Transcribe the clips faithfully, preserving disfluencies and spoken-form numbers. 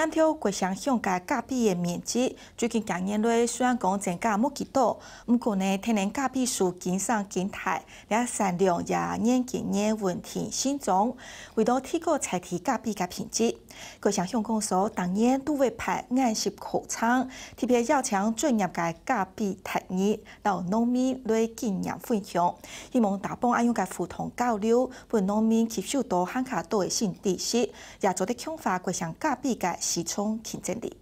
咱条国乡乡界咖啡的面积，最近近年来虽然讲增加冇几多，不过呢，天然咖啡树经常减态，也产量也年近年稳定新涨。为了提高采提咖啡嘅品质，国乡乡公所当年都会派研习课程，特别邀请专业嘅咖啡产业到农民来经验分享，希望大帮爱用嘅互动交流，让农民吸收到罕卡多嘅新知识，也做得强化国乡咖啡嘅市场竞争力。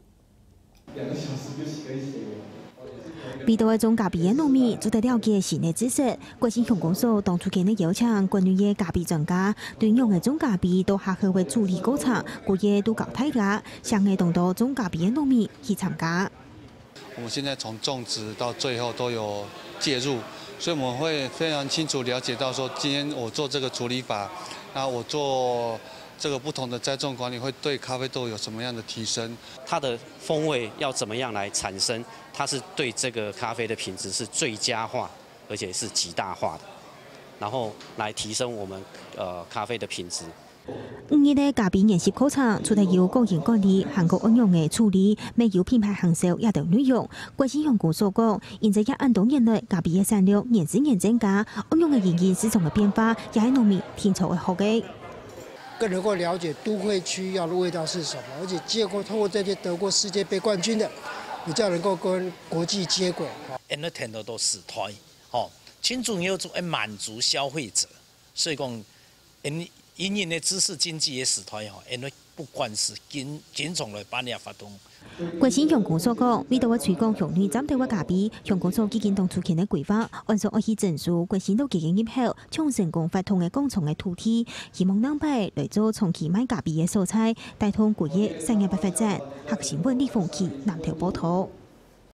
味道的种咖啡的农民做得了解新的知识，国新乡公所当初建议邀请国内的咖啡专家，对用的种咖啡到下课为处理过程，故也都教大家，向个当到种咖啡的农民去参加。 我们现在从种植到最后都有介入，所以我们会非常清楚了解到说，今天我做这个处理法，那我做这个不同的栽种管理会对咖啡豆有什么样的提升？ 它的风味要怎么样来产生？它是对这个咖啡的品质是最佳化，而且是极大化的，然后来提升我们呃咖啡的品质。 五日的咖啡研习课程，除了有个人管理、韩国应用的处理，没有品牌行销也等内容。国新乡公所讲，现在也按多年来咖啡的产量年之年增加，应用的营业市场的变化，也系农民天朝的学嘅。 更能够了解都会区要的味道是什么，而且结果透过这些得过世界杯冠军的，比较能够跟国际接轨。 因为听到都时代，吼，最重要做满足消费者，所以讲，因因因的知识经济的时代吼，因为不管是经经从来把你发动。 国新乡公所讲，味道的推广向内针对的咖啡，乡公所已经当初前的规划，按照二期证书，国新都基金入后，从成功发通的工厂的土地，希望能派来做长期买咖啡的素材，带动国业产业发展。核心问题风气南投报道。